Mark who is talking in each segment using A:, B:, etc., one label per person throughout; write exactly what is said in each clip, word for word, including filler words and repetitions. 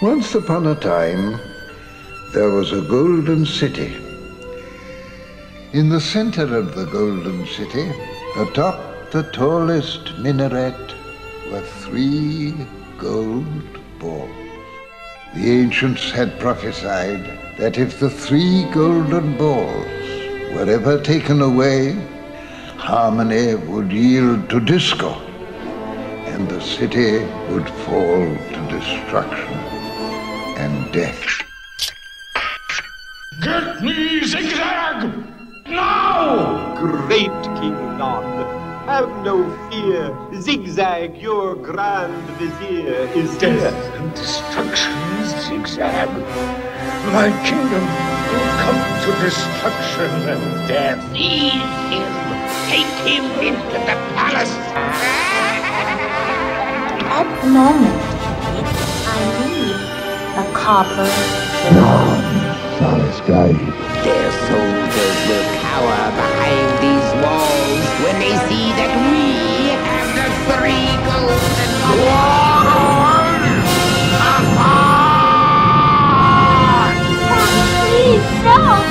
A: Once upon a time, there was a golden city. In the center of the golden city, atop the tallest minaret, were three gold balls. The ancients had prophesied that if the three golden balls were ever taken away, harmony would yield to discord, and the city would fall to destruction and death.
B: Get me Zigzag! Now!
C: Great King Nod, have no fear. Zigzag, your grand vizier, is
B: Death
C: here.
B: and destruction, Zigzag. My kingdom will come to destruction and death.
D: Seize him! Take him into the palace!
E: At the moment, I need a copper.
D: Their soldiers will cower behind these walls when they see that we have the three golden
E: Please, no!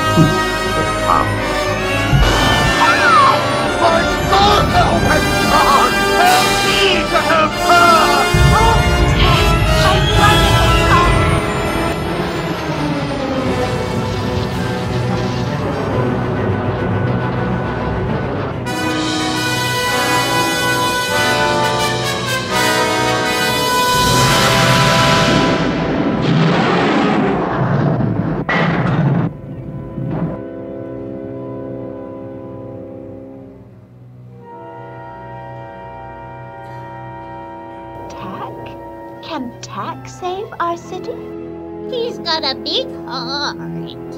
E: Can Tak save our city?
F: He's got a big heart.